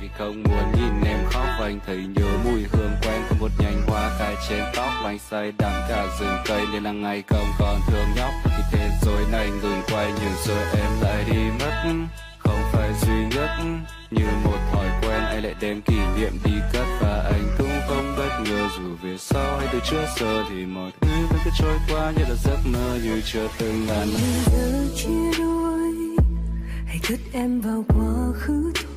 vì không muốn nhìn em khóc. Và anh thấy nhớ mùi hương quen của một nhành hoa cài trên tóc. Và anh say đắm cả rừng cây nên là ngày không còn thương nhóc. Thì thế rồi này ngừng quay nhưng rồi em lại đi mất. Không phải duy nhất như một thói quen anh lại đem kỷ niệm đi cất. Và anh cũng không bất ngờ dù về sau hay từ trước giờ thì mọi thứ vẫn cứ trôi qua như là giấc mơ như chưa từng là. Giờ chia đôi hãy cất em vào quá khứ thôi.